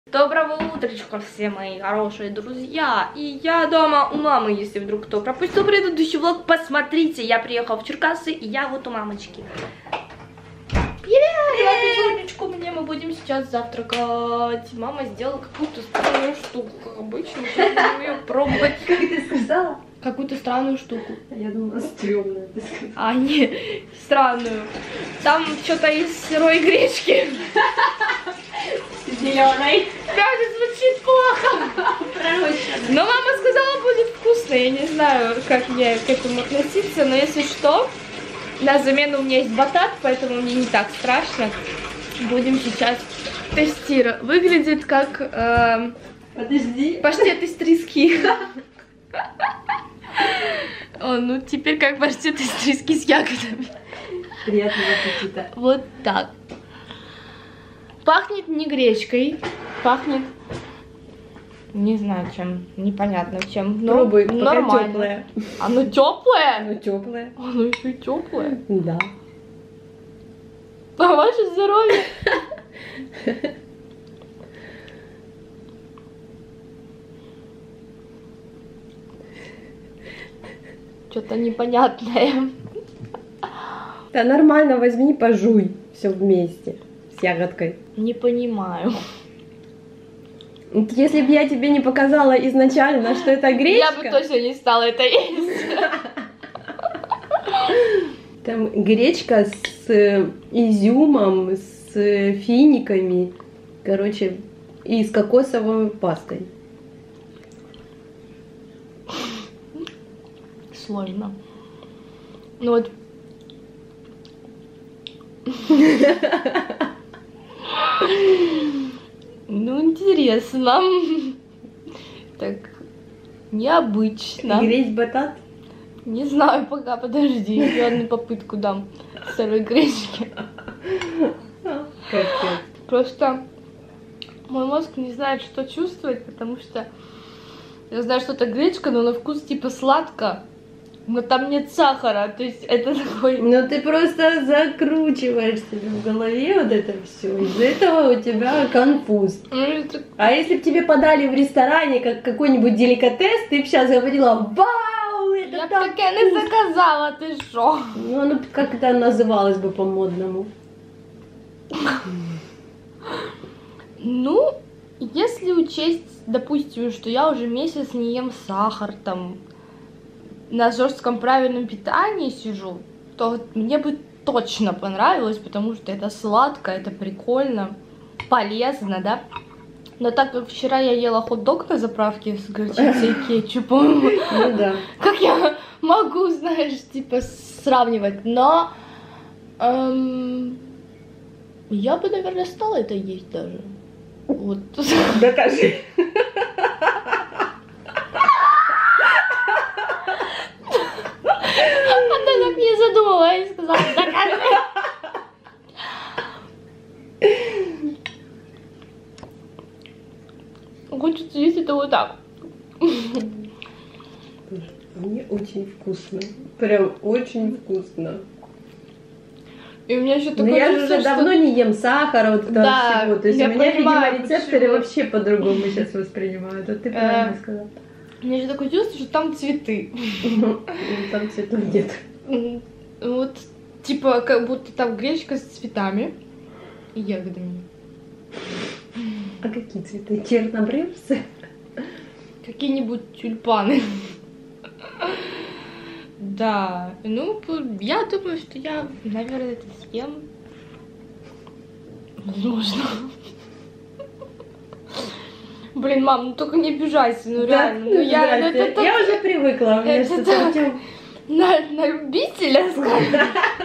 Доброго утречка, все мои хорошие друзья. И я дома у мамы, если вдруг кто пропустил предыдущий влог, посмотрите. Я приехала в Черкассы, и я вот у мамочки. Привет! Потихонечку мы будем сейчас завтракать. Мама сделала какую-то странную штуку, как обычно. Сейчас будем ее пробовать. Как ты сказала? Какую-то странную штуку. Я думала, стрёмную ты сказала. А, не, странную. Там что-то из сырой гречки. Зеленой. Даже звучит плохо. Но мама сказала, будет вкусно. Я не знаю, как мне к этому относиться, но если что, на замену у меня есть батат, поэтому мне не так страшно. Будем сейчас тестировать. Выглядит как Подожди. паштет из трески. О, ну теперь как паштет из трески с ягодами. Приятного аппетита. Вот так. Пахнет не гречкой, пахнет, не знаю чем, непонятно чем, но Пробуй, нормально. теплое. Оно теплое? Оно теплое. Оно еще теплое. Да. А ваше здоровье? Что-то непонятное. Да нормально, возьми, пожуй. Все вместе. С ягодкой. Не понимаю. Вот если бы я тебе не показала изначально, что это гречка... Я бы точно не стала это есть. Там гречка с изюмом, с финиками, короче, и с кокосовой пастой. Сложно. Ну вот. Ну, интересно. Так, необычно. Гречь батат? Не знаю пока, подожди. Еще одну попытку дам сырой гречки. Капец. Просто мой мозг не знает, что чувствовать, потому что я знаю, что это гречка, но на вкус типа сладко. Но там нет сахара, то есть это такой... Но ты просто закручиваешь себе в голове вот это все. Из-за этого у тебя конфуз. А если бы тебе подали в ресторане как какой-нибудь деликатес, ты бы сейчас говорила: вау, это Я бы так таке не вкусно!» заказала, ты шо? Ну, оно как это называлось бы по-модному. Ну, если учесть, допустим, что я уже месяц не ем сахар, там, на жестком правильном питании сижу, то мне бы точно понравилось, потому что это сладко, это прикольно, полезно, да? Но так как вчера я ела хот-дог на заправке с горчицей и кетчупом, Ну да. как я могу, знаешь, типа сравнивать, но я бы, наверное, стала это есть даже. Вот. Докажи. Она так не задумываясь сказала: докажи. Хочется есть это вот так. Мне очень вкусно. Прям очень вкусно. И у меня еще Но такое я же чувство, уже давно не ем сахара, вот этого Да, всего. То есть я у меня, понимаю, видимо, рецепторы почему. вообще по-другому сейчас воспринимают. Вот ты правильно сказала. У меня еще такое чувство, что там цветы. Там цветов нет. Вот, типа, как будто там гречка с цветами и ягодами. А какие цветы? Чернобрывцы? Какие-нибудь тюльпаны. Да, ну, я думаю, что я, наверное, это съем. Возможно. Блин, мам, ну только не обижайся, ну реально. Ну, я, ну, это я уже привыкла, у меня это что-то так. Артём- на любителя, скажем.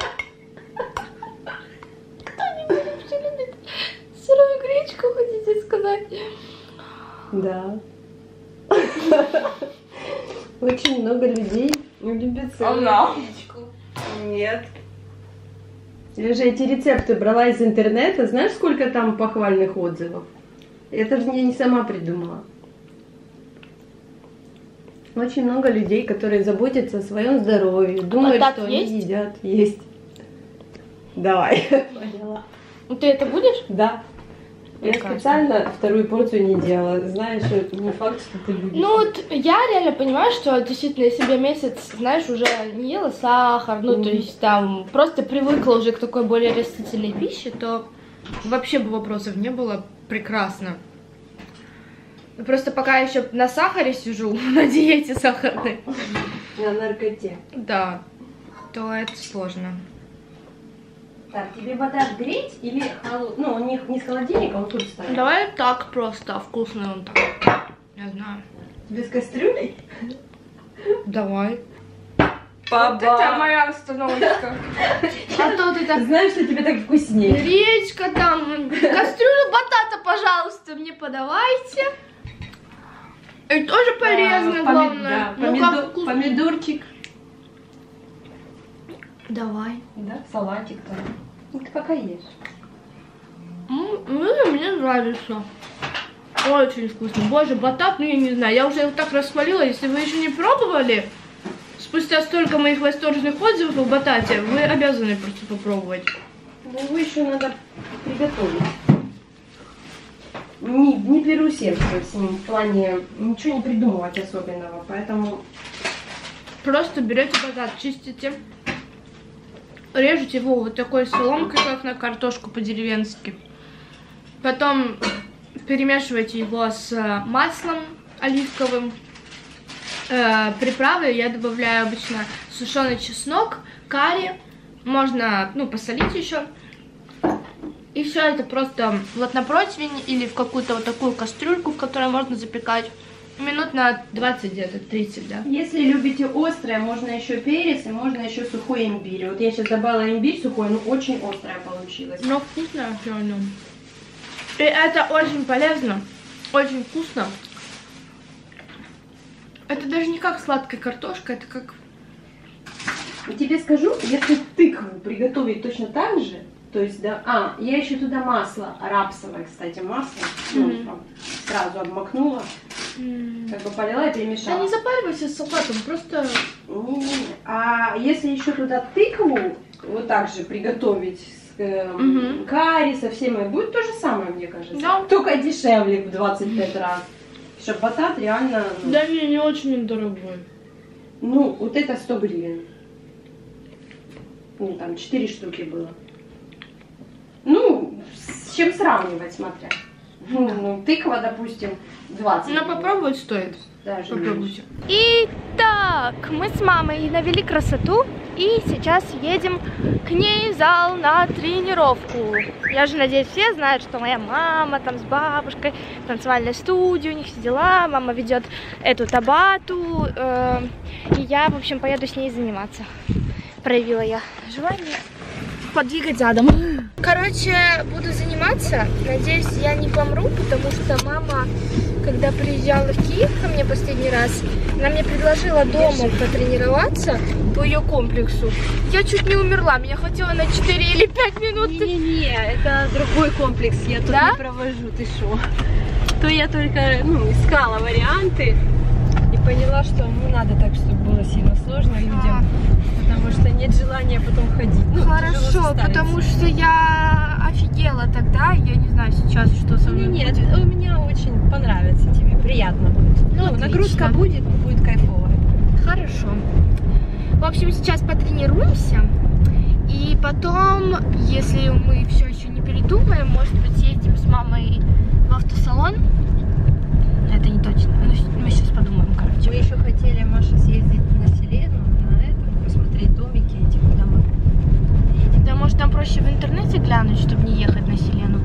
Кто-нибудь вообще любит сырую гречку, хотите сказать? Да. Очень много людей любят сырую гречку. Нет. Я же эти рецепты брала из интернета. Знаешь, сколько там похвальных отзывов? Это же я не сама придумала. Очень много людей, которые заботятся о своем здоровье, думают, так что есть? они едят. Есть. Давай. Поняла. Ну ты это будешь? Да. Я специально вторую порцию не делала, знаешь, не факт, что ты любишь. Ну вот я реально понимаю, что действительно, если бы я месяц, знаешь, уже не ела сахар, ну то есть там просто привыкла уже к такой более растительной пище, то вообще бы вопросов не было, прекрасно. Просто пока я еще на сахаре сижу, на диете сахарной. На наркоте. Да, то это сложно. Так, тебе батат греть или ну, он не с холодильника, он тут стоит? Давай так просто, вкусный он так. Я знаю. Без кастрюли? Давай. Баба. Вот это моя остановочка. А то ты так... Знаешь, что тебе так вкуснее? Гречка там, кастрюлю батата, пожалуйста, мне подавайте. И тоже полезно, главное. Да, помидорчик. Давай. Да, салатик там. Ну, ты пока ешь. Мне нравится. Очень вкусно. Боже, батат, ну я не знаю, я уже его так расхвалила. Если вы еще не пробовали, спустя столько моих восторженных отзывов о батате, вы обязаны просто попробовать. Ну, его еще надо приготовить. Не переусердствовать с ним, в плане ничего не придумывать особенного, поэтому... Просто берете батат, чистите, режете его вот такой соломкой, как на картошку по-деревенски. Потом перемешивайте его с маслом оливковым. Приправы я добавляю обычно сушеный чеснок, карри, можно, ну, посолить еще. И все это просто вот на противень или в какую-то вот такую кастрюльку, в которой можно запекать. Минут на 20 где-то, 30, да. Если любите острое, можно еще перец и можно еще сухой имбирь. Вот я сейчас добавила имбирь сухой, но очень острое получилось. Но вкусно все равно. И это очень полезно, очень вкусно. Это даже не как сладкая картошка, это как... И тебе скажу, если тыкву приготовить точно так же, то есть, да, я еще туда масло, рапсовое, кстати, масло, ну, сразу обмакнула, как бы полила и перемешала. Да не запаривайся с салатом, просто... Не-не-не. А если еще туда тыкву вот так же приготовить с карри, со всем, будет то же самое, мне кажется. Да. Только дешевле в 25 раз. Чтобы батат реально... Да не очень дорогой. Ну, вот это 100 гривен. Ну, там 4 штуки было. Ну, с чем сравнивать, смотря. Ну, тыква, допустим, 20. Но попробовать стоит. Даже попробуйте. Итак, мы с мамой навели красоту и сейчас едем к ней в зал на тренировку. Я же надеюсь, все знают, что моя мама там с бабушкой, танцевальная студия, у них все дела. Мама ведет эту табату. И я, в общем, поеду с ней заниматься. Проявила я желание подвигать задом. Короче, буду заниматься. Надеюсь, я не помру, потому что мама, когда приезжала в Киев ко мне последний раз, она мне предложила дома потренироваться по ее комплексу. Я чуть не умерла, меня хватило на 4 или 5 минут. Не-не-не, это другой комплекс, я тут не провожу, ты шо? То я только, искала варианты и поняла, что не надо так, чтобы было сильно сложно людям. Потому что нет желания потом ходить. Хорошо, потому что я офигела тогда, я не знаю сейчас, что со мной Нет, будет. у меня очень понравится тебе, приятно будет. Ну, нагрузка будет кайфовая. Хорошо. В общем, сейчас потренируемся, и потом, если мы все еще не передумаем, может быть, съездим с мамой в автосалон. Это не точно, но мы сейчас подумаем, короче. Мы еще хотели, Маша, съездить на Селену, посмотреть домики эти, куда мы едем. Да, может, там проще в интернете глянуть, чтобы не ехать на Селену?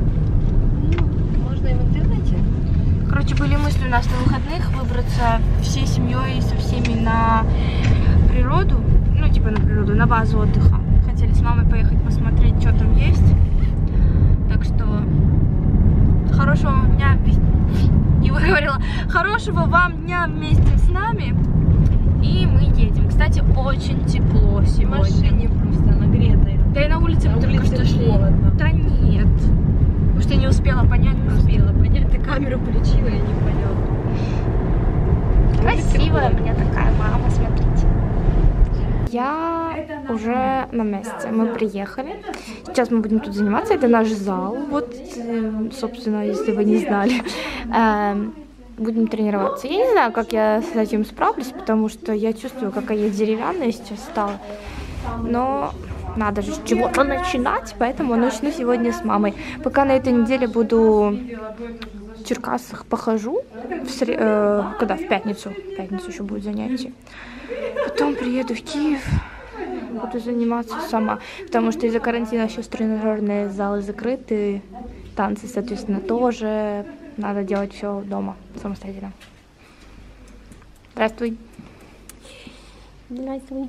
Ну, можно и в интернете. Короче, были мысли у нас на выходных выбраться всей семьей со всеми на природу. Ну, типа на природу, на базу отдыха. Хотели с мамой поехать посмотреть, что там есть. Так что хорошего вам дня. Не выговорила. Хорошего вам дня вместе с нами. И мы едем. Кстати, очень тепло сегодня. В машине просто нагретой. Да и на улице мы только что шли. Холодно. Да нет. Потому что я не успела понять. Ты камеру включила, я не поняла. Красивая у меня такая мама, смотрите. Я уже на месте. Мы приехали. Сейчас мы будем тут заниматься. Это наш зал. Вот, собственно, если вы не знали. Будем тренироваться. Я не знаю, как я с этим справлюсь, потому что я чувствую, какая я деревянная сейчас стала. Но надо же с чего-то начинать, поэтому начну сегодня с мамой. Пока на этой неделе буду в Черкасах похожу. Когда? В пятницу. В пятницу еще будет занятие. Потом приеду в Киев. Буду заниматься сама. Потому что из-за карантина сейчас тренажерные залы закрыты. Танцы, соответственно, тоже. Надо делать все дома, самостоятельно. Здравствуй. Здравствуй.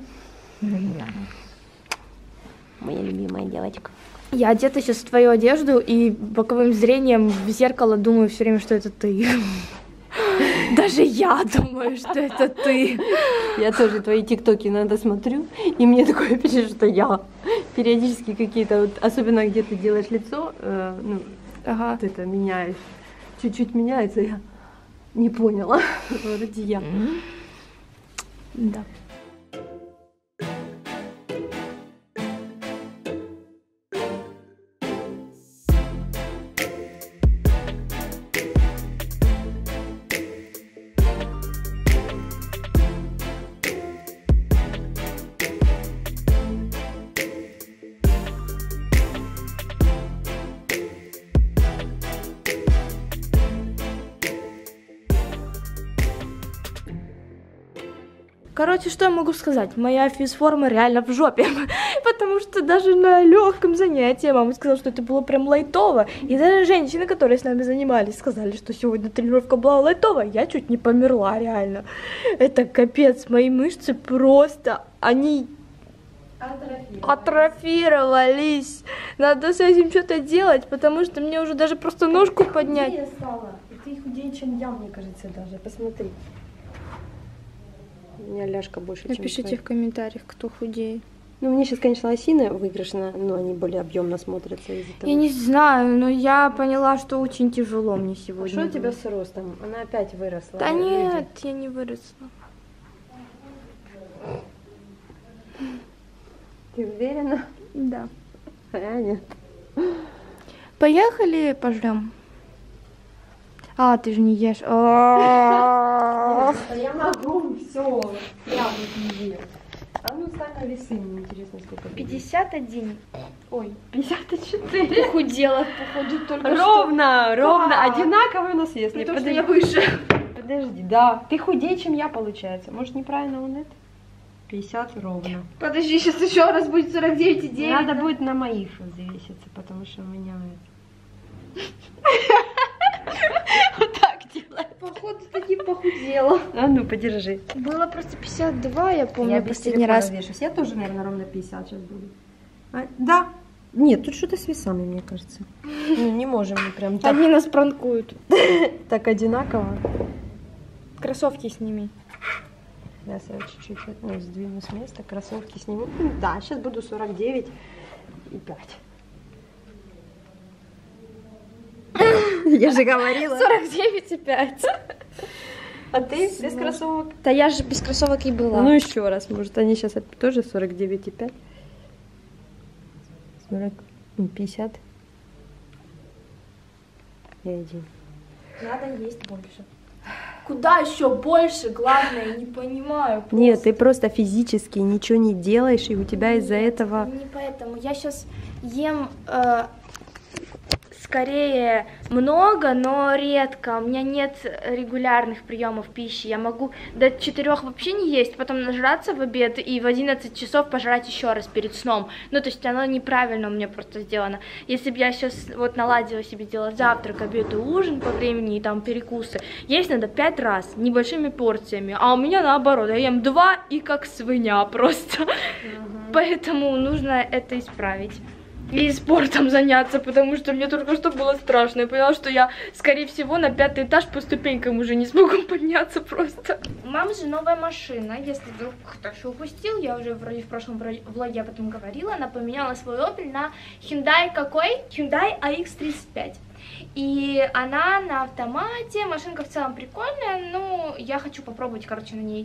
Моя любимая девочка. Я одета сейчас в твою одежду и боковым зрением в зеркало думаю все время, что это ты. Даже я думаю, что это ты. Я тоже твои тиктоки иногда смотрю, и мне такое впечатление, что я. Периодически какие-то, вот, особенно где ты делаешь лицо, вот это меняешь. Чуть-чуть меняется, я не поняла. Вроде я. Да. Короче, что я могу сказать? Моя физформа реально в жопе, потому что даже на легком занятии мама сказала, что это было прям лайтово, и даже женщины, которые с нами занимались, сказали, что сегодня тренировка была лайтовая, я чуть не померла, реально. Это капец, мои мышцы просто, они атрофировались. Надо с этим что-то делать, потому что мне уже даже просто ножку поднять. Ты худее, чем я, мне кажется, даже. Посмотри. У меня ляжка больше, чем Напишите в комментариях, кто худеет. Ну, мне сейчас, конечно, осины выигрышно, но они более объемно смотрятся из-за того. Я не знаю, но я поняла, что очень тяжело мне сегодня. Что у тебя с ростом? Она опять выросла. Да нет, я не выросла. Ты уверена? Да. А я нет. Поехали пожрем. А, ты же не ешь. Я могу, все. Я не ем. А ну ставь на весы, мне интересно, сколько. 51. Ой, 54. Похудела, походу, только ровно, ровно. Одинаковый у нас вес. Потому что я выше. Подожди, да. Ты худее, чем я, получается. Может, неправильно он это? 50 ровно. Подожди, сейчас еще раз будет 49,9. Надо будет на моих взвеситься, потому что у меня это... Вот так делать. Походу, таки похудела. А ну, подержи. Было просто 52, я помню, без последний раз. Вешусь. Я тоже, наверное, ровно 50 сейчас буду. Да. Нет, тут что-то с весами, мне кажется. Ну, не можем мы прям так. Они нас пранкуют. Так одинаково. Кроссовки сними. Сейчас я чуть-чуть сдвину с места, кроссовки сниму. Да, сейчас буду 49 и 5. Я же говорила. 49,5. А ты без кроссовок? Да я же без кроссовок и была. Ну еще раз, может они сейчас тоже 49,5? 40, 50. И 1. Надо есть больше. Куда еще больше? Главное, я не понимаю. Просто. Нет, ты просто физически ничего не делаешь, и у тебя из-за этого... Не поэтому. Я сейчас ем скорее много, но редко. У меня нет регулярных приемов пищи. Я могу до 4 вообще не есть, потом нажраться в обед и в 11 часов пожрать еще раз перед сном. Ну, то есть оно неправильно у меня просто сделано. Если бы я сейчас вот наладила себе делать завтрак, обед и ужин по времени, и там перекусы, есть надо 5 раз, небольшими порциями. А у меня наоборот, я ем 2 и как свинья просто. Поэтому нужно это исправить. И спортом заняться, потому что мне только что было страшно. Я поняла, что я, скорее всего, на 5-й этаж по ступенькам уже не смогу подняться просто. У мамы же новая машина, если вдруг кто еще упустил, я уже вроде в прошлом влоге об этом говорила. Она поменяла свой Opel на Hyundai какой? Hyundai AX35. И она на автомате, машинка в целом прикольная, но я хочу попробовать, короче, на ней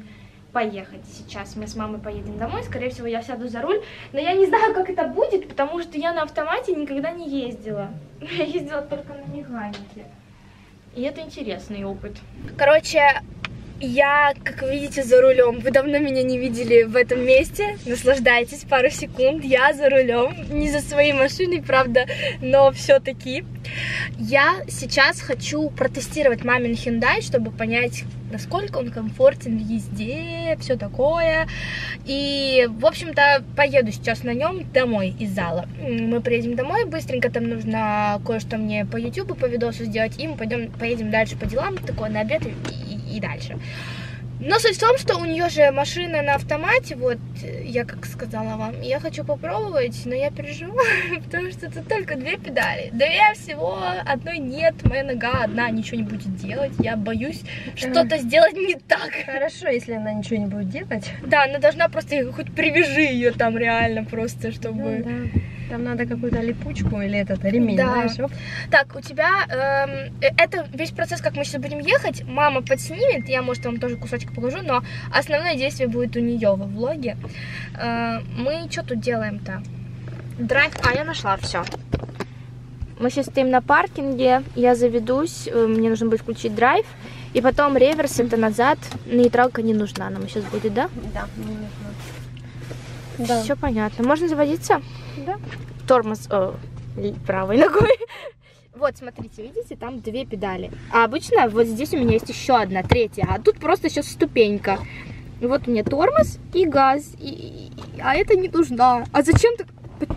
поехать сейчас. Мы с мамой поедем домой, скорее всего, я сяду за руль, но я не знаю, как это будет, потому что я на автомате никогда не ездила. Я ездила только на механике. И это интересный опыт. Короче, я, как вы видите, за рулем. Вы давно меня не видели в этом месте. Наслаждайтесь пару секунд. Я за рулем. Не за своей машиной, правда, но все-таки. Я сейчас хочу протестировать мамин Hyundai, чтобы понять, насколько он комфортен в езде, все такое. И, в общем-то, поеду сейчас на нем домой из зала. Мы приедем домой, быстренько там нужно кое-что мне по YouTube, по видосу сделать, и мы поедем дальше по делам, такое на обед и дальше. Но суть в том, что у нее же машина на автомате, вот, я как сказала вам, я хочу попробовать, но я переживаю, потому что тут только 2 педали. 2 всего, одной нет, моя нога одна ничего не будет делать, я боюсь что-то сделать не так. Хорошо, если она ничего не будет делать. Да, она должна просто, хоть привяжи ее там реально просто, чтобы... Ну, да. Там надо какую-то липучку или этот ремень, да. Знаешь? Оп. Так, у тебя, это весь процесс, как мы сейчас будем ехать, мама подснимет, я, может, вам тоже кусочек покажу, но основное действие будет у нее во влоге. Мы что тут делаем-то? Драйв, я нашла, все. Мы сейчас стоим на паркинге, я заведусь, мне нужно будет включить драйв, и потом реверс, это назад, нейтралка не нужна нам сейчас будет, да? Да, не нужна. Да. Все понятно. Можно заводиться? Да. Тормоз правой ногой. Вот, смотрите, видите, там 2 педали. А обычно вот здесь у меня есть еще одна, 3-я. А тут просто сейчас ступенька. И вот у меня тормоз и газ. А это не нужна. А зачем так?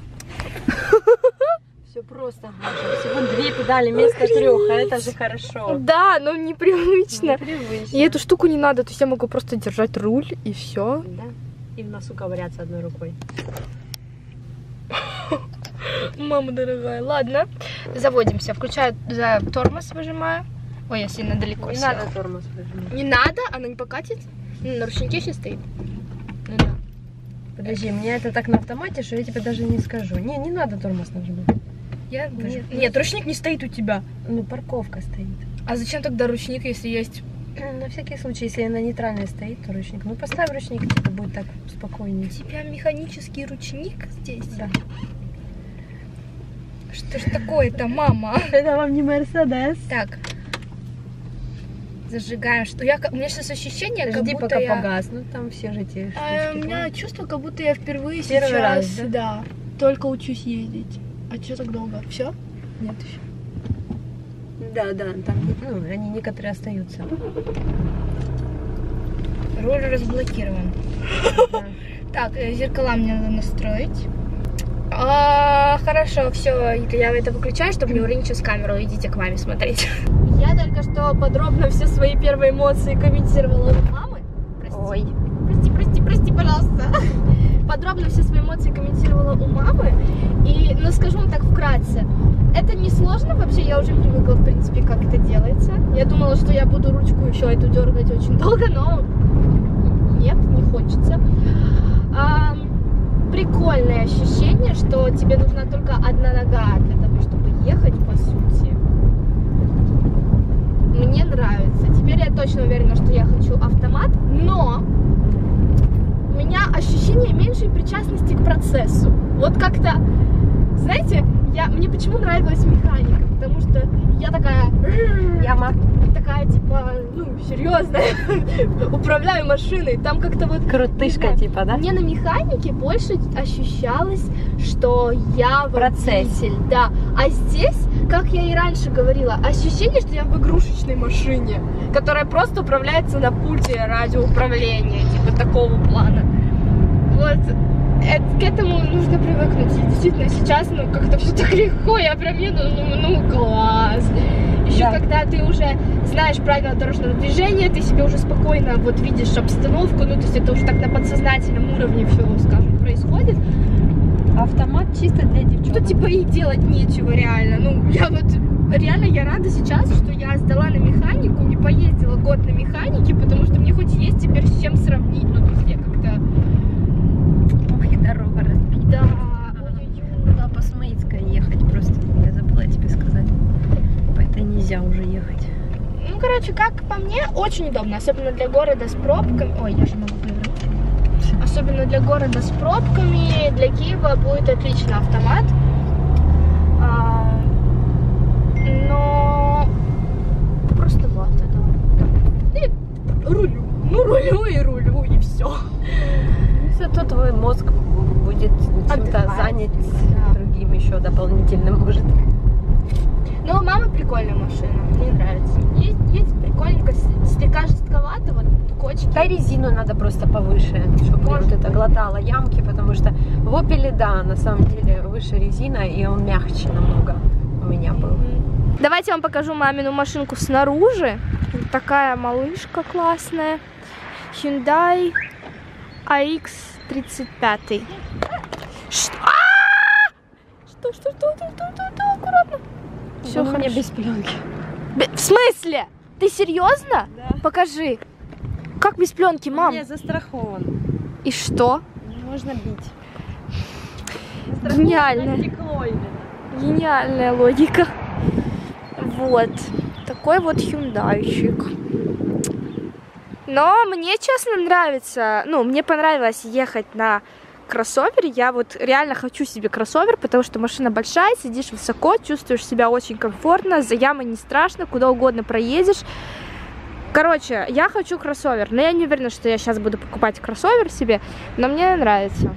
Все просто. Всего 2 педали вместо 3, а это же хорошо. Да, но непривычно. Непривычно. И эту штуку не надо. То есть я могу просто держать руль и все. Да. И в носу ковыряться одной рукой. Мама дорогая. Ладно, заводимся. Включаю за тормоз, выжимаю. Ой, я сильно далеко Не села. надо тормоз выжимать. Не надо? Она не покатит? На ручнике сейчас стоит? Ну да. Подожди, мне это так на автомате, что я тебе даже не скажу. Не надо тормоз нажимать. Нет, ручник не стоит у тебя. Ну, парковка стоит. А зачем тогда ручник, если есть... На всякий случай, если на нейтральной стоит, то ручник. Ну, поставь ручник, тебе будет так спокойнее. У тебя механический ручник здесь? Да. Что ж такое-то, мама? Это вам не Мерседес. Так. Зажигаем. У меня сейчас ощущение, как Жди, будто пока я... погаснут, там все же те штучки. У меня чувство, как будто я впервые Первый сейчас... раз, да? Только учусь ездить. А что так долго? Все? Нет еще. Да, там, они некоторые остаются. Руль разблокирован. Да. Так, зеркала мне надо настроить. Хорошо, все, я это выключаю, чтобы не уронить сейчас камеру. Идите к маме смотреть. Я только что подробно все свои первые эмоции комментировала у мамы. Ой. Прости, пожалуйста. Подробно все свои эмоции комментировала у мамы. И, скажу вам так вкратце. Это не сложно вообще, я уже привыкла, в принципе, как это делается. Я думала, что я буду ручку еще эту дергать очень долго, но нет, не хочется. Прикольное ощущение, что тебе нужна только одна нога для того, чтобы ехать, по сути. Мне нравится. Теперь я точно уверена, что я хочу автомат, но у меня ощущение меньшей причастности к процессу. Вот как-то, знаете, мне почему нравилась механика, потому что я такая типа, серьезная, управляю машиной, там как-то вот... Крутышка типа, да? Мне на механике больше ощущалось, что я водитель, да, а здесь, как я и раньше говорила, ощущение, что я в игрушечной машине, которая просто управляется на пульте радиоуправления, типа такого плана. Вот. К этому нужно привыкнуть. И действительно, сейчас, как-то все так легко, я прям еду, класс. Еще да. Когда ты уже знаешь правила дорожного движения, ты себе уже спокойно вот видишь обстановку, то есть это уже так на подсознательном уровне все, скажем, происходит. Автомат чисто для девчонок. Что типа и делать нечего реально. Я рада сейчас, что я сдала на механику, не поездила год на механике, потому что мне хоть есть теперь с чем сравнить, то есть я как-то... Дорога разбита. Да. Надо по Смоицкой ехать просто. Я забыла тебе сказать. По этой нельзя уже ехать. короче, как по мне, очень удобно, особенно для города с пробками. Ой, я же могу повернуть. Особенно для города с пробками, для Киева будет отлично автомат. Но простовато, да. И рулю. Ну, рулю, и все. Зато твой мозг будет чем-то занят другим еще дополнительным, может. Ну, у мамы прикольная машина, мне нравится. Есть прикольненько, слегка жестковато, вот кочки. Да, резину надо просто повыше, чтобы вот это глотало ямки, потому что в Opel, да, на самом деле выше резина, и он мягче намного у меня был. Давайте я вам покажу мамину машинку снаружи. Вот такая малышка классная. Hyundai AX35. Что? Что? Аккуратно. Все хорошо. У меня без пленки. В смысле? Ты серьезно? Да. Покажи. Как без пленки, мам? Я застрахован. И что? Можно бить. Гениальная. Гениальная логика. Вот. Такой вот хюндайчик. Но мне, честно, нравится. Ну, мне понравилось ехать на кроссовере. Я вот реально хочу себе кроссовер, потому что машина большая, сидишь высоко, чувствуешь себя очень комфортно, за ямой не страшно, куда угодно проедешь. Короче, я хочу кроссовер, но я не уверена, что я сейчас буду покупать кроссовер себе, но мне нравится.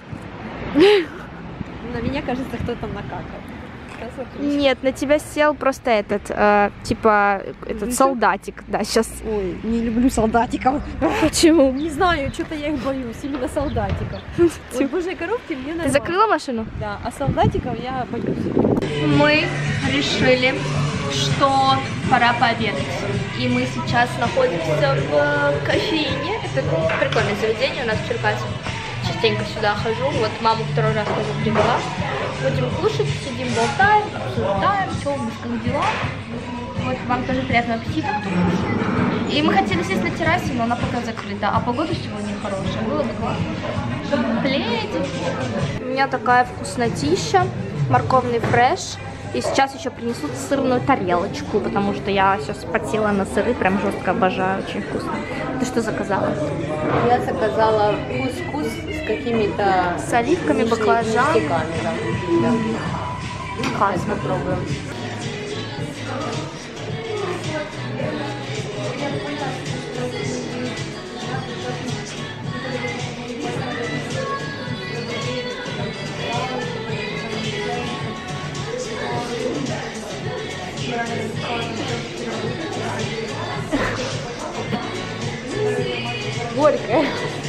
На меня, кажется, кто-то накакал. Нет, на тебя сел просто этот, типа, этот солдатик, да, сейчас. Ой, не люблю солдатиков. Почему? Не знаю, что-то я их боюсь, именно солдатиков. Вот божьей коровки мне нравится. Ты закрыла машину? Да, а солдатиков я боюсь. Мы решили, что пора пообедать. И мы сейчас находимся в кофейне. Это прикольное заведение у нас в Черкасах. Частенько сюда хожу. Вот маму второй раз тоже привела. Будем кушать, сидим, болтаем, обсуждаем, что у нас, как дела. Вот, вам тоже приятного аппетита. И мы хотели сесть на террасе, но она пока закрыта. А погода сегодня хорошая. Было бы классно. Пледик. У меня такая вкуснотища. Морковный фреш. И сейчас еще принесут сырную тарелочку, потому что я сейчас подсела на сыры, прям жестко обожаю, очень вкусно. Ты что заказала? Я заказала кускус с какими-то... С оливками, баклажан. Да. Классно. Попробуем. Горькая.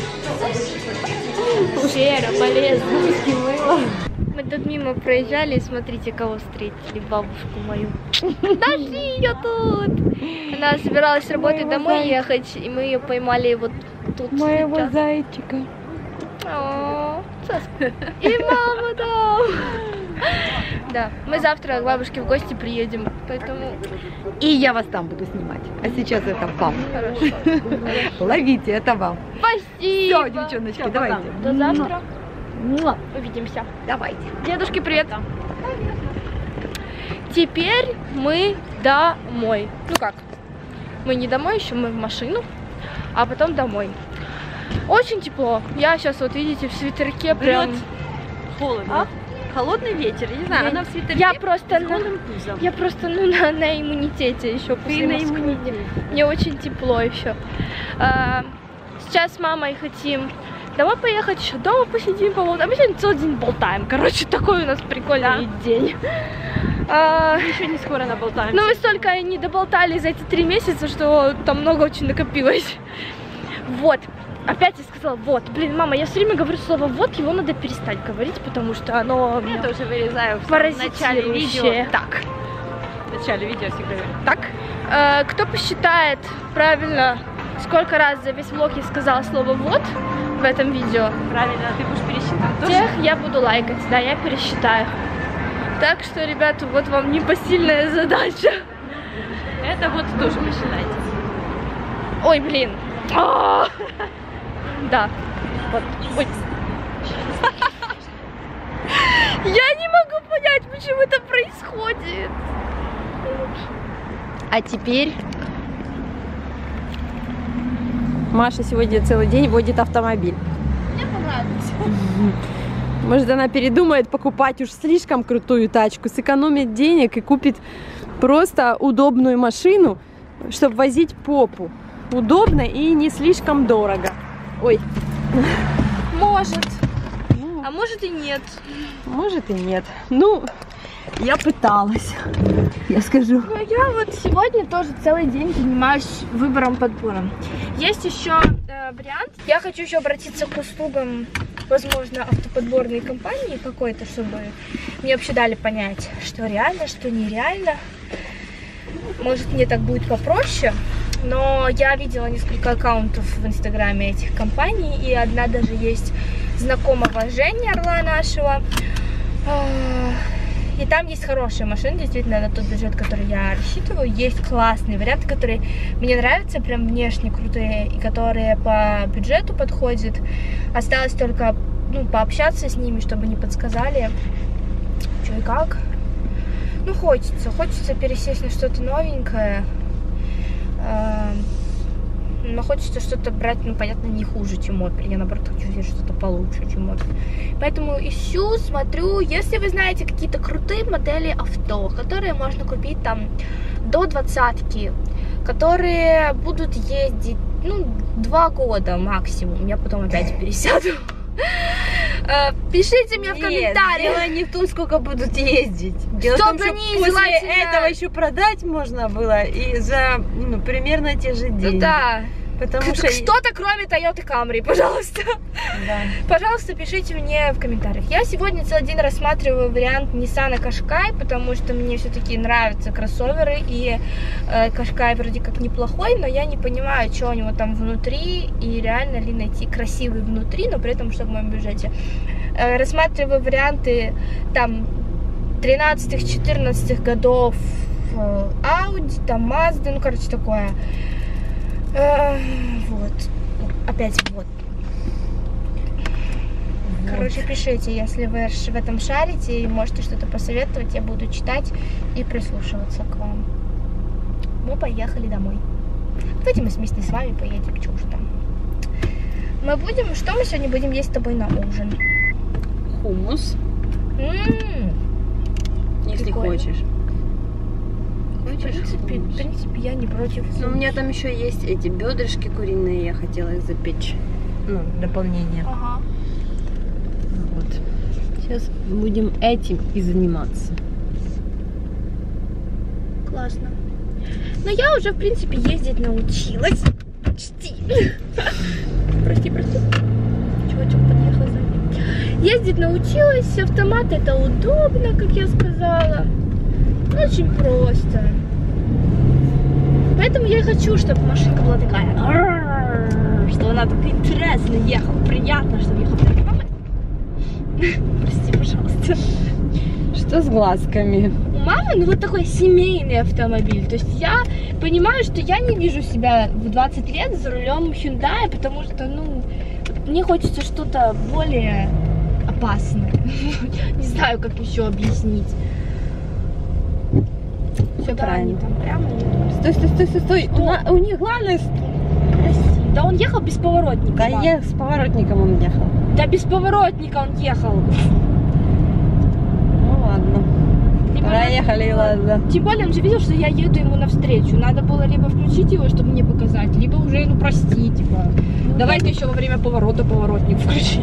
Шера, полезно. Мы тут мимо проезжали, и смотрите, кого встретили, бабушку мою. Нашли ее тут! Она собиралась с работы домой ехать, и мы ее поймали вот тут. Моего сейчас. зайчика. И мама там. Да, мы завтра к бабушке в гости приедем, поэтому... И я вас там буду снимать. А сейчас это вам. Хорошо. Ловите, это вам. Спасибо. Все, девчоночки, давайте. До завтра. Увидимся. Давайте. Дедушке привет. Теперь мы домой. Ну как? Мы не домой еще, мы в машину, а потом домой. Очень тепло. Я сейчас, вот видите, в свитерке прям... Холодно. А? Холодный ветер, я не знаю, она в свитерке. Я просто на иммунитете еще после Москвы. Мне очень тепло еще. Сейчас с мамой хотим домой поехать, еще дома посидим, поболтаем. Мы сегодня целый день болтаем. Короче, такой у нас прикольный день. Еще не скоро наболтаем. Ну, мы столько не доболтали за эти 3 месяца, что там много очень накопилось. Вот. Опять я сказала, вот, блин, мама, я все время говорю слово вот, его надо перестать говорить, потому что оно... Я тоже вырезаю в начале видео. Так. В начале видео всегда говорю. Так. Кто посчитает правильно, сколько раз за весь влог я сказала слово вот в этом видео? Правильно, ты будешь пересчитывать тоже? Тех я буду лайкать, да, я пересчитаю. Так что, ребята, вот вам непосильная задача. Это вот тоже посчитайте. Ой, блин. Да, вот, ой. Я не могу понять, почему это происходит. А теперь Маша сегодня целый день водит автомобиль. Мне понравится. Может, она передумает покупать уж слишком крутую тачку, сэкономит денег и купит просто удобную машину, чтобы возить попу. Удобно и не слишком дорого. Ой. Может. А может и нет. Может и нет. Ну, я пыталась. Я скажу. Ну, я вот сегодня тоже целый день занимаюсь подбором. Есть еще вариант. Я хочу еще обратиться к услугам, возможно, автоподборной компании какой-то, чтобы мне вообще дали понять, что реально, что нереально. Может, мне так будет попроще. Но я видела несколько аккаунтов в инстаграме этих компаний, и одна даже есть знакомого Жени, орла нашего. И там есть хорошие машины, действительно, на тот бюджет, который я рассчитываю. Есть классные варианты, которые мне нравятся, прям внешне крутые, и которые по бюджету подходят. Осталось только, ну, пообщаться с ними, чтобы не подсказали, что и как. Ну, хочется пересесть на что-то новенькое. Но хочется что-то брать, ну, понятно, не хуже, чем Opel. Я, наоборот, хочу взять что-то получше, чем Opel. Поэтому ищу, смотрю. Если вы знаете какие-то крутые модели авто, которые можно купить там до 20-ки, которые будут ездить, ну, 2 года максимум. Я потом опять пересяду. Пишите мне в комментариях. Дело не в том, сколько будут ездить. Дело в том, что после этого еще продать можно было и за, ну, примерно те же деньги. Ну, да. Потому что что-то кроме Toyota Camry, пожалуйста. Да. Пожалуйста, пишите мне в комментариях. Я сегодня целый день рассматриваю вариант Nissan Qashqai, потому что мне все-таки нравятся кроссоверы, и Qashqai вроде как неплохой, но я не понимаю, что у него там внутри, и реально ли найти красивый внутри, но при этом, что в моем бюджете. Рассматриваю варианты там 13-14 годов Audi, там Mazda, ну, короче, такое. Вот. Опять вот. Короче, пишите, если вы в этом шарите и можете что-то посоветовать, я буду читать и прислушиваться к вам. Мы поехали домой. Давайте мы вместе с вами поедем, что уж там. Что мы сегодня будем есть с тобой на ужин? Хумус. Если прикольно. хочешь. В принципе, я не против. Но у меня там еще есть эти бедрышки куриные, я хотела их запечь. Ну, дополнение. Ага. Вот. Сейчас будем этим и заниматься. Классно. Но я уже, в принципе, ездить научилась. Почти. Прости. Чувачок подъехал за мной. Ездить научилась. Автомат это удобно, как я сказала. Очень просто. Поэтому я и хочу, чтобы машинка была такая, что она так интересно ехала, приятно, чтобы ехала. Прости, пожалуйста. Что с глазками? У мамы, ну, вот такой семейный автомобиль. То есть я понимаю, что я не вижу себя в 20 лет за рулем Hyundai, потому что, ну, мне хочется что-то более опасное. Не знаю, как еще объяснить. Все правильно. Там прямо Стой. У них главное... Да он ехал без поворотника. Да, я с поворотником он ехал. Да без поворотника он ехал. Ну ладно. Проехали, ладно. Тем более он же видел, что я еду ему навстречу. Надо было либо включить его, чтобы мне показать, либо уже, ну, прости, типа. Давай ты еще во время поворота поворотник включи.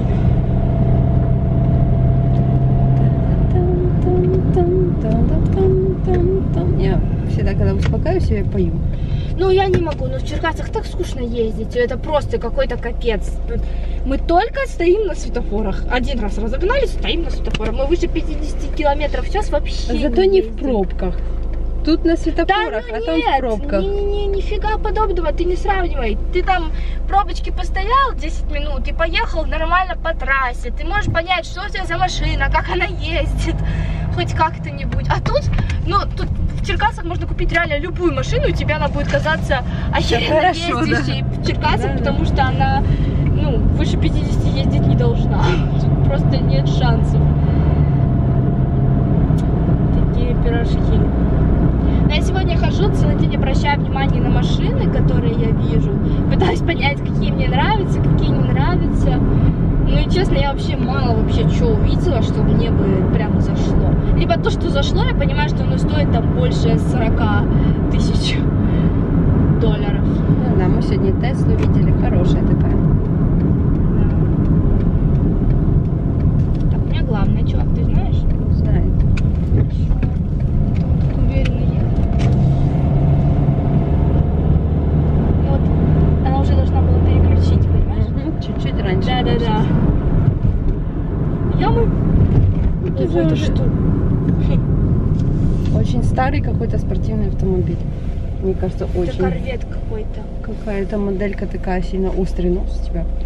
Я всегда, когда успокаиваюсь, я пою. Ну, я не могу, но в Черкасах так скучно ездить, это просто какой-то капец. Мы только стоим на светофорах. Один раз разогнались, стоим на светофорах. Мы выше 50 километров в час вообще зато не в пробках. Тут на светофорах, да, ну а там в пробках. Нифига подобного, ты не сравнивай. Ты там в пробочке постоял 10 минут и поехал нормально по трассе. Ты можешь понять, что у тебя за машина, как она ездит, хоть как-то-нибудь. А тут, ну, тут в Черкасах можно купить реально любую машину, и тебе она будет казаться охеренно ездящей в Черкасах, да, потому что она, ну, выше 50 ездить не должна. Тут просто нет шансов. Такие пирожки. Я сегодня хожу, целый день обращаю внимание на машины, которые я вижу. Пытаюсь понять, какие честно, я вообще мало что увидела, что мне бы прям зашло. Либо то, что зашло, я понимаю, что оно стоит там больше 40 тысяч долларов. Ну да, мы сегодня Теслу видели, хорошая такая. Да. Так, у меня главное, чувак, ты знаешь? Знает. Уверенно ехать. Ну вот, она уже должна была переключить, понимаешь? Чуть-чуть раньше. Да. Ямы? Это что? Очень старый какой-то спортивный автомобиль. Мне кажется, Это очень. корвет какой-то. Какая-то моделька такая, сильно острый нос у тебя.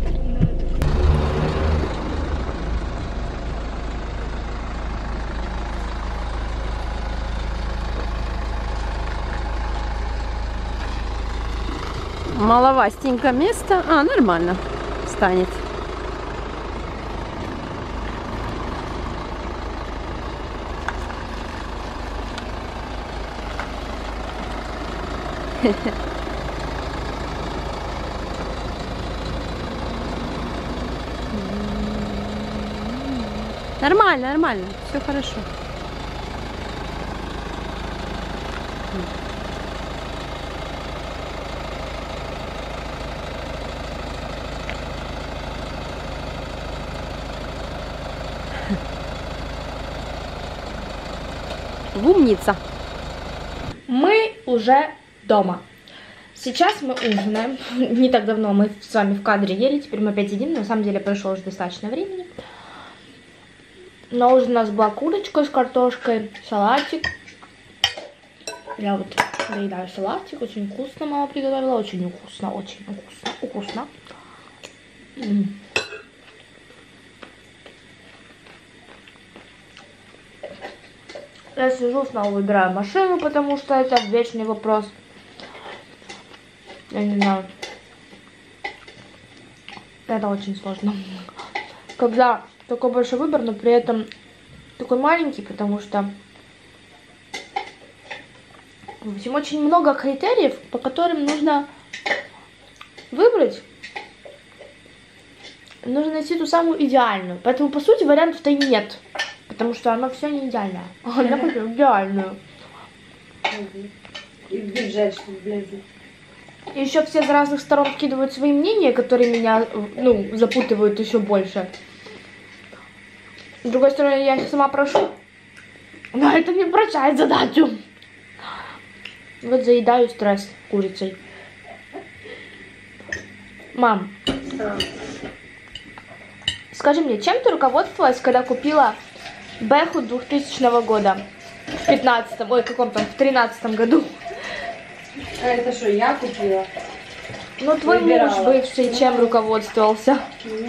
Маловастенько место. А, нормально станет. Нормально, нормально. Все хорошо. Умница. Мы уже дома. Сейчас мы ужинаем. Не так давно мы с вами в кадре ели, теперь мы опять едим. На самом деле прошло уже достаточно времени. На ужин у нас была курочка с картошкой, салатик. Я вот доедаю салатик. Очень вкусно мама приготовила. Очень вкусно, очень вкусно. Я сижу, снова выбираю машину, потому что это вечный вопрос. Я не знаю. Это очень сложно. Когда такой большой выбор, но при этом такой маленький, потому что в общем, очень много критериев, по которым нужно выбрать. Нужно найти ту самую идеальную. Поэтому, по сути, вариантов-то и нет. Потому что оно все не идеальное. А я хочу идеальную. И в бюджет, чтобы влезли. И еще все с разных сторон вкидывают свои мнения, которые меня, запутывают еще больше. С другой стороны, я их сама прошу. Но это не прощает задачу. Вот заедаю стресс курицей. Мам, скажи мне, чем ты руководствовалась, когда купила Бэху 2000 года? В 15-м, в 13-м году. А это что, я купила? Ну, твой муж бывший чем руководствовался?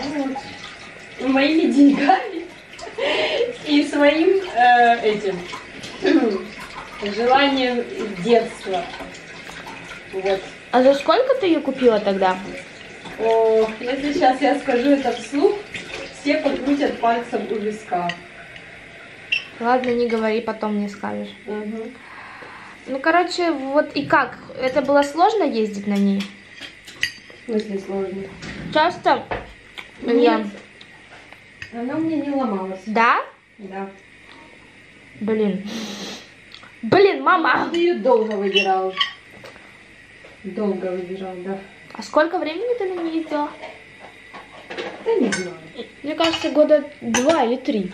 Моими деньгами и своим этим желанием детства. Вот. А за сколько ты ее купила тогда? О, если сейчас я скажу это вслух, все покрутят пальцем у виска. Ладно, не говори, потом мне скажешь. Угу. Ну, короче, вот и как? Это было сложно ездить на ней? В смысле сложно? Часто? Нет. Она у меня не ломалась. Да? Да. Блин, мама! Ты ее долго выбирал. Долго выбирал, да. А сколько времени ты на ней ездила? Да не знаю. Мне кажется, года 2 или 3.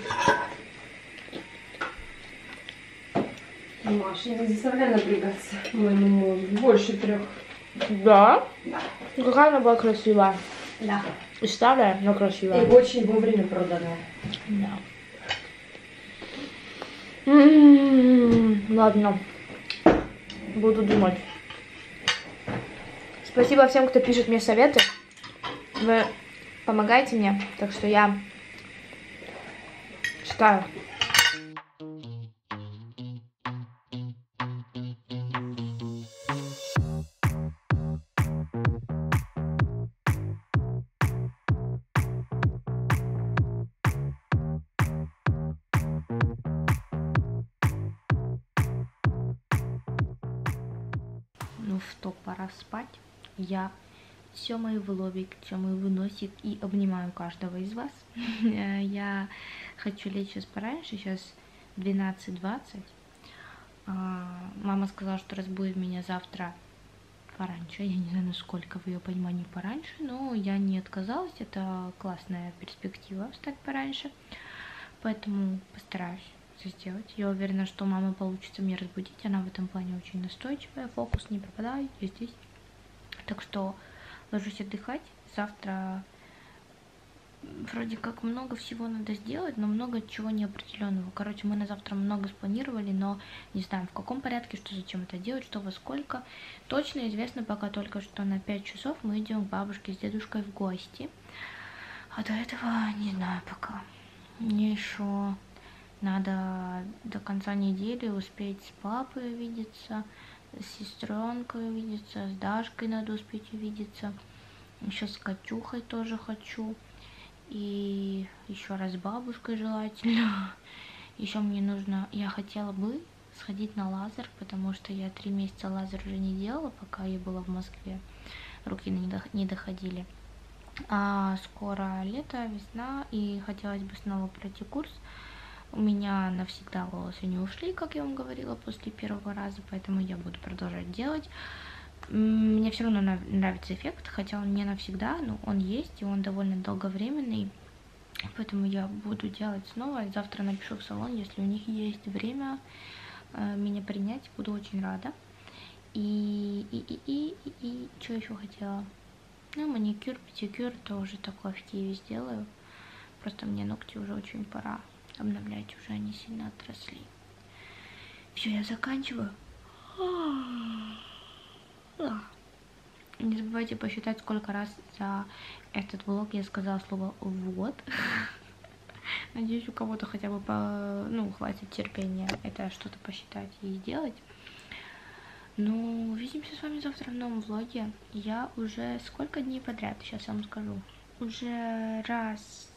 Маша, не заставляй напрягаться. Моему мужу. Больше 3. Да? Да. Какая она была красивая. Да. И старая, но красивая. И очень вовремя проданная. Да. Ладно. Буду думать. Спасибо всем, кто пишет мне советы. Вы помогаете мне, так что я читаю. Ну что, пора спать. Я Тёмой в лобик, тёмой в носик и обнимаю каждого из вас. Я хочу лечь сейчас пораньше, сейчас 12:20. Мама сказала, что разбудит меня завтра пораньше. Я не знаю, насколько в ее понимании пораньше, но я не отказалась. Это классная перспектива встать пораньше. Поэтому постараюсь это сделать. Я уверена, что мама получится меня разбудить. Она в этом плане очень настойчивая. Фокус не пропадает, я здесь. Так что ложусь отдыхать. Завтра вроде как много всего надо сделать, но много чего неопределенного. Короче, мы на завтра много спланировали, но не знаем в каком порядке, что зачем это делать, что во сколько. Точно известно пока только, что на 5 часов мы идем к бабушке с дедушкой в гости. А до этого не знаю пока. Мне еще надо до конца недели успеть с папой увидеться, с сестренкой увидеться, с Дашкой надо успеть увидеться. Еще с Катюхой тоже хочу. И еще раз с бабушкой желательно. Еще мне нужно, я хотела бы сходить на лазер, потому что я 3 месяца лазер уже не делала, пока я была в Москве. Руки не доходили. А скоро лето, весна, и хотелось бы снова пройти курс. У меня навсегда волосы не ушли, как я вам говорила, после первого раза, поэтому я буду продолжать делать. Мне все равно нравится эффект, хотя он не навсегда, но он есть, и он довольно долговременный. Поэтому я буду делать снова. Завтра напишу в салон, если у них есть время меня принять, буду очень рада. И что еще хотела? Ну, маникюр, педикюр тоже такое в Киеве сделаю. Просто мне ногти уже очень пора обновлять, уже они сильно отросли. Все, я заканчиваю. Не забывайте посчитать, сколько раз за этот влог я сказала слово «вот». Надеюсь, у кого-то хотя бы хватит терпения это что-то посчитать и сделать. Ну, увидимся с вами завтра в новом влоге. Я уже сколько дней подряд, сейчас я вам скажу. Уже раз,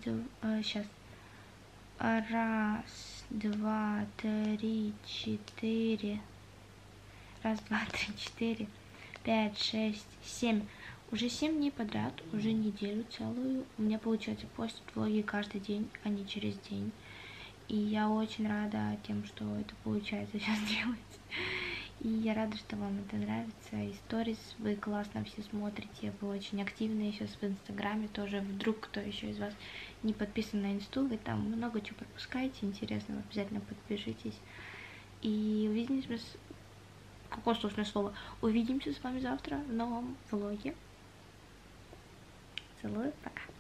два, три, четыре. Раз, два, три, четыре. 5, 6, 7. Уже 7 дней подряд, уже неделю целую. У меня получается постить влоги каждый день, а не через день. И я очень рада тем, что это получается сейчас делать. И я рада, что вам это нравится. И сторис вы классно все смотрите, вы очень активные сейчас в Инстаграме тоже. Вдруг кто еще из вас не подписан на Инсту, вы там много чего пропускаете интересного, обязательно подпишитесь. И увидимся какое сложное слово. Увидимся с вами завтра в новом влоге. Целую, пока.